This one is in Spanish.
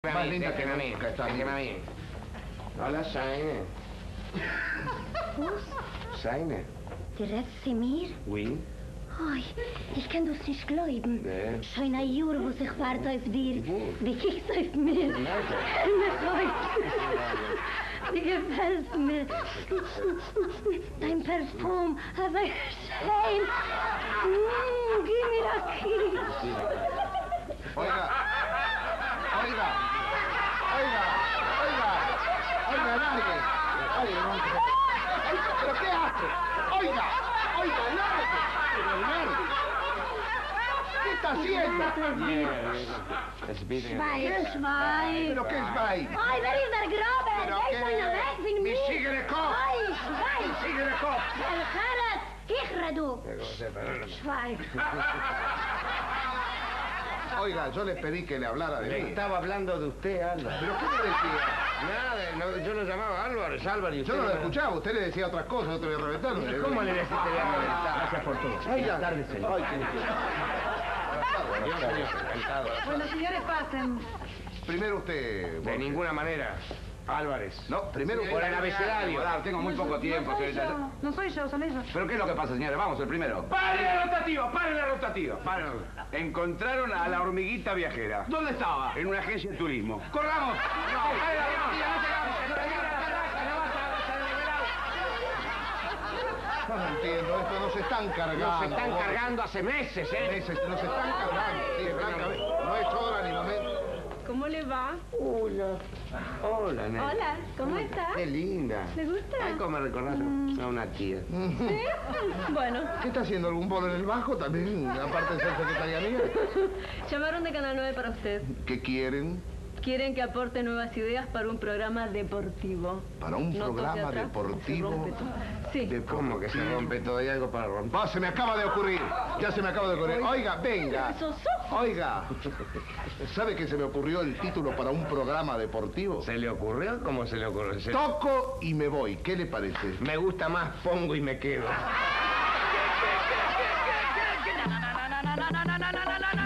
Más linda que nunca está. Hola, Seine. Was? Seine. Die redest Sie mir? Oui. Oi, ich kann das nicht glauben. Nee. Schon ein Jahr, wo ich warte auf dir. Wo? Wie kickst du auf mir? Nein. Wie gefällt mir. Dein Parfum, aber schön. Gib mir das Kiss. Oiga. Largue. ¿Pero qué hace? Oiga, largue. ¿Qué está haciendo? Schwein. ¿Pero qué es Schwein? Oi, wer ist der Grabe? ¿Pero Der ist einer weg von Mi mir. sigue de cop. Oi, Schwein. Mi sigue de cop. El Gerrit, hijre du. Schwein. Oiga, yo le pedí que le hablara de Le mí. estaba hablando de usted, Álvaro. ¿Pero qué le decía? Nada, no, yo lo llamaba Álvarez, y usted... Yo no lo escuchaba, usted le decía otras cosas, otro día reventando. ¿Cómo le decís que le voy a reventar? Gracias por todo. Oiga. Buenas tardes, señor. Ay, Yo, señor, encantado. Bueno, señores, pasen. Primero usted... De ninguna manera, Álvarez. No, primero... Por el abecedario. Tengo muy poco tiempo, No soy señorita. yo, no soy yo, son ellos. ¿Pero qué es lo que pasa, señora? Vamos, el primero. ¡Paren la rotativa! ¡Paren la rotativa! Encontraron a la hormiguita viajera. ¿Dónde estaba? En una agencia de turismo. ¡Corramos! ¡No! ¡Paren la rotativa! No lo entiendo, esto nos están cargando. Nos están cargando hace meses, ¿eh? Meses, nos están cargando. Sí, francamente, no es hora ni momento. ¿Cómo le va? Hola, nena. Hola, ¿cómo está? Qué linda. ¿Le gusta? Ay, ¿cómo me recordás a una tía? ¿Sí? Bueno, ¿Qué está haciendo? ¿Algún bolo en el bajo también? Aparte de ser secretaria mía. llamaron de Canal 9 para usted. ¿Qué quieren? Quieren que aporte nuevas ideas para un programa deportivo. ¿Para un Notos de programa atrás, deportivo? se rompe todo. Sí. ¿Cómo que se rompe todo? ¿Hay algo para romper? Va, se me acaba de ocurrir. Ya se me acaba de ocurrir. Oiga, venga. Oiga. ¿Sabe que se me ocurrió el título para un programa deportivo? ¿Se le ocurrió? ¿Cómo se le ocurrió? Toco y me voy. ¿Qué le parece? Me gusta más, pongo y me quedo. No,